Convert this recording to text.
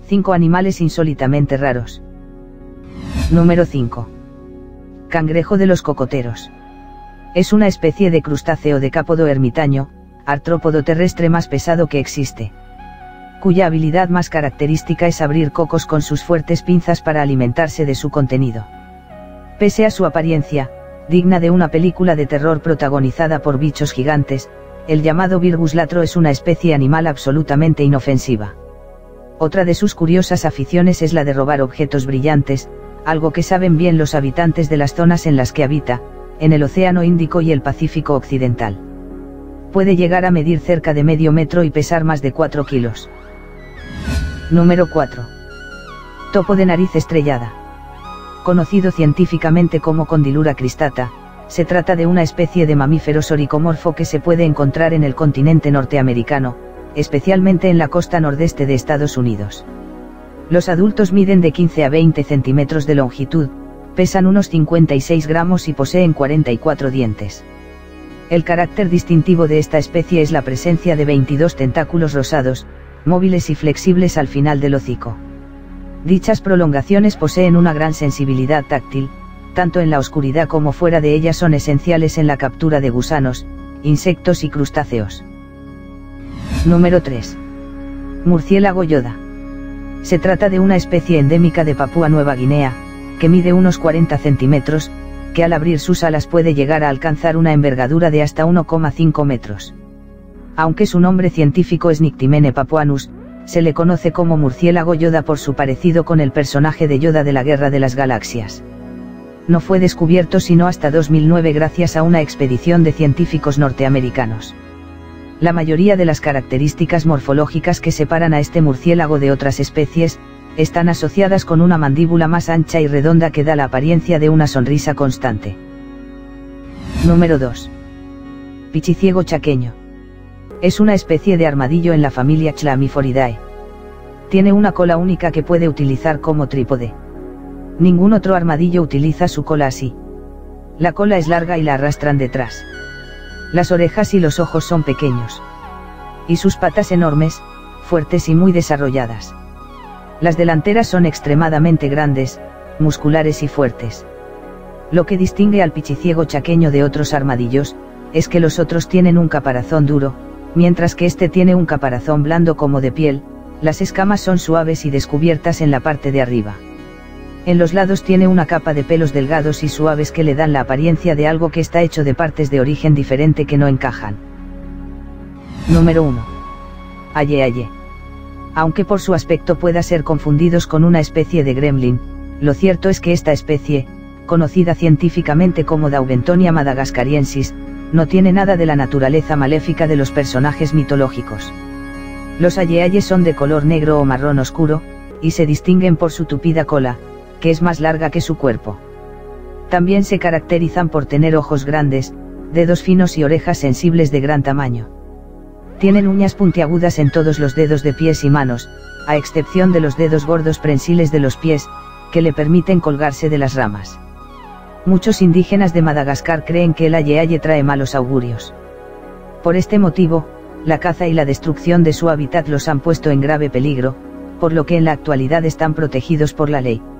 5 animales insólitamente raros. Número 5. Cangrejo de los cocoteros. Es una especie de crustáceo decápodo ermitaño, artrópodo terrestre más pesado que existe, cuya habilidad más característica es abrir cocos con sus fuertes pinzas para alimentarse de su contenido. Pese a su apariencia, digna de una película de terror protagonizada por bichos gigantes, el llamado Virgus latro es una especie animal absolutamente inofensiva. Otra de sus curiosas aficiones es la de robar objetos brillantes, algo que saben bien los habitantes de las zonas en las que habita, en el Océano Índico y el Pacífico Occidental. Puede llegar a medir cerca de medio metro y pesar más de 4 kilos. Número 4. Topo de nariz estrellada. Conocido científicamente como Condylura cristata, se trata de una especie de mamífero soricomorfo que se puede encontrar en el continente norteamericano, especialmente en la costa nordeste de Estados Unidos. Los adultos miden de 15 a 20 centímetros de longitud, pesan unos 56 gramos y poseen 44 dientes. El carácter distintivo de esta especie es la presencia de 22 tentáculos rosados, móviles y flexibles al final del hocico. Dichas prolongaciones poseen una gran sensibilidad táctil, tanto en la oscuridad como fuera de ella son esenciales en la captura de gusanos, insectos y crustáceos. Número 3. Murciélago yoda. Se trata de una especie endémica de Papúa Nueva Guinea, que mide unos 40 centímetros, que al abrir sus alas puede llegar a alcanzar una envergadura de hasta 1,5 metros. Aunque su nombre científico es Nyctimene papuanus, se le conoce como murciélago yoda por su parecido con el personaje de Yoda de la Guerra de las Galaxias. No fue descubierto sino hasta 2009 gracias a una expedición de científicos norteamericanos. La mayoría de las características morfológicas que separan a este murciélago de otras especies, están asociadas con una mandíbula más ancha y redonda que da la apariencia de una sonrisa constante. Número 2. Pichiciego chaqueño. Es una especie de armadillo en la familia Chlamyphoridae. Tiene una cola única que puede utilizar como trípode. Ningún otro armadillo utiliza su cola así. La cola es larga y la arrastran detrás. Las orejas y los ojos son pequeños. Y sus patas enormes, fuertes y muy desarrolladas. Las delanteras son extremadamente grandes, musculares y fuertes. Lo que distingue al pichiciego chaqueño de otros armadillos, es que los otros tienen un caparazón duro, mientras que este tiene un caparazón blando como de piel, las escamas son suaves y descubiertas en la parte de arriba. En los lados tiene una capa de pelos delgados y suaves que le dan la apariencia de algo que está hecho de partes de origen diferente que no encajan. Número 1. Aye aye. Aunque por su aspecto pueda ser confundidos con una especie de gremlin, lo cierto es que esta especie, conocida científicamente como Daubentonia madagascariensis, no tiene nada de la naturaleza maléfica de los personajes mitológicos. Los aye-ayes son de color negro o marrón oscuro, y se distinguen por su tupida cola, que es más larga que su cuerpo. También se caracterizan por tener ojos grandes, dedos finos y orejas sensibles de gran tamaño. Tienen uñas puntiagudas en todos los dedos de pies y manos, a excepción de los dedos gordos prensiles de los pies, que le permiten colgarse de las ramas. Muchos indígenas de Madagascar creen que el aye-aye trae malos augurios. Por este motivo, la caza y la destrucción de su hábitat los han puesto en grave peligro, por lo que en la actualidad están protegidos por la ley.